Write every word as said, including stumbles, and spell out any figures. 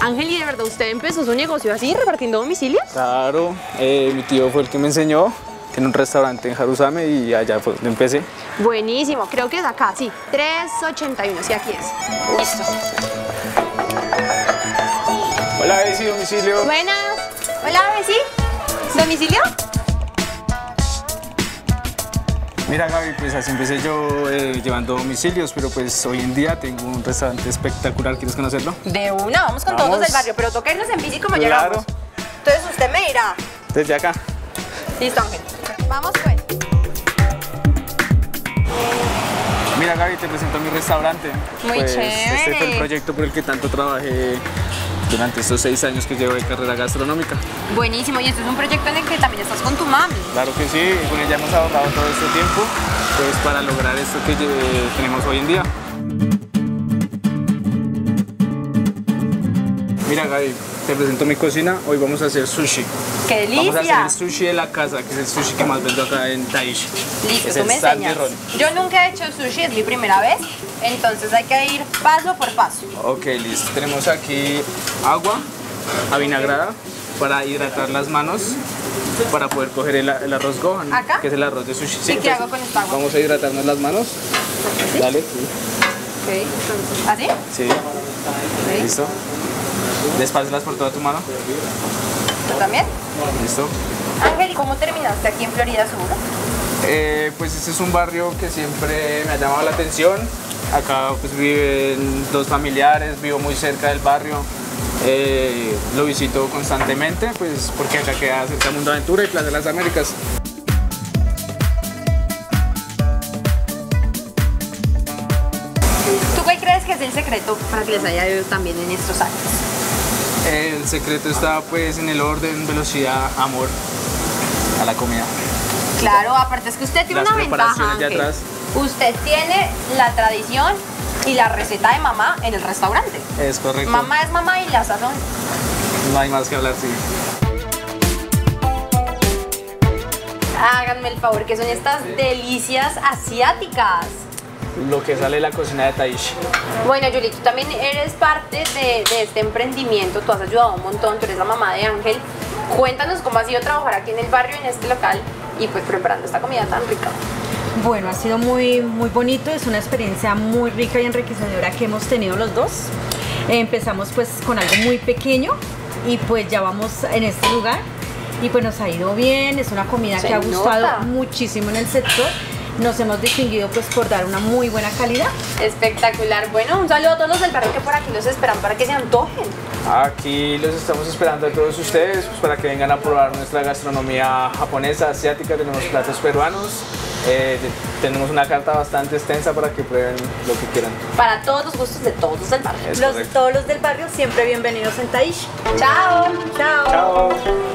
Ángel, ¿y de verdad usted empezó su negocio así, repartiendo domicilios? Claro, eh, mi tío fue el que me enseñó. Tiene un restaurante en Jaruzame y allá fue donde empecé. Buenísimo, creo que es acá, sí. tres ochenta y uno, sí, aquí es. Listo. Hola, Bessy, domicilio. Buenas. Hola, Bessy. ¿Domicilio? Mira, Gaby, pues así empecé yo eh, llevando domicilios, pero pues hoy en día tengo un restaurante espectacular. ¿Quieres conocerlo? De una, vamos con Vamos. todos los del barrio, pero toca irnos en bici como Claro. llegamos. Entonces usted me dirá. Desde acá. Listo, Ángel. Vamos pues. Mira, Gaby, te presento mi restaurante. Muy Pues, chévere. Este fue el proyecto por el que tanto trabajé durante estos seis años que llevo de carrera gastronómica. Buenísimo, y esto es un proyecto en el que también estás con tu mami. Claro que sí, con ella hemos ahorrado todo este tiempo pues, para lograr esto que eh, tenemos hoy en día. Mira, Gaby, te presento mi cocina. Hoy vamos a hacer sushi. ¡Qué delicia! Vamos a hacer el sushi de la casa, que es el sushi que más vendo acá en Taishi. Listo, es tú el me sal de enseñas. ron. Yo nunca he hecho sushi, es mi primera vez, entonces hay que ir paso por paso. Ok, listo. Tenemos aquí agua avinagrada para hidratar las manos, para poder coger el, el arroz gohan, ¿Acá? que es el arroz de sushi. ¿Y qué hago con esta agua? Vamos a hidratarnos las manos. ¿Así? Dale, sí. Ok, entonces, ¿así? Sí. Ok. Listo. Despárcelas por toda tu mano. ¿Tú también? Listo. Ángel, ¿y cómo terminaste aquí en Florida Sur? Eh, pues este es un barrio que siempre me ha llamado la atención. Acá pues viven dos familiares, vivo muy cerca del barrio. Eh, lo visito constantemente, pues porque acá queda cerca de Mundo Aventura y Plaza de las Américas. ¿Tú cuál crees que es el secreto para que les haya ido también en estos años? El secreto está pues en el orden, velocidad, amor a la comida. Claro, aparte es que usted tiene Las una ventaja, preparaciones de Ángel. atrás. Usted tiene la tradición y la receta de mamá en el restaurante. Es correcto. Mamá es mamá y la sazón. No hay más que hablar, sí. Háganme el favor, que son estas delicias asiáticas. Lo que sale de la cocina de Taishi. Bueno, Yuli, tú también eres parte de, de este emprendimiento, tú has ayudado un montón, tú eres la mamá de Ángel. Cuéntanos cómo ha sido trabajar aquí en el barrio, en este local, y pues preparando esta comida tan rica. Bueno, ha sido muy, muy bonito, es una experiencia muy rica y enriquecedora que hemos tenido los dos. Eh, empezamos pues con algo muy pequeño y pues ya vamos en este lugar y pues nos ha ido bien, es una comida Se que ha gustado nota. muchísimo en el sector. Nos hemos distinguido pues por dar una muy buena calidad. Espectacular. Bueno, un saludo a todos los del barrio que por aquí los esperan para que se antojen. Aquí los estamos esperando a todos ustedes pues, para que vengan a probar nuestra gastronomía japonesa, asiática. Tenemos platos peruanos, eh, tenemos una carta bastante extensa para que prueben lo que quieran. Para todos los gustos de todos los del barrio. Es Los, correcto. todos los del barrio siempre bienvenidos en Taishi. Chao. Chao. Chao.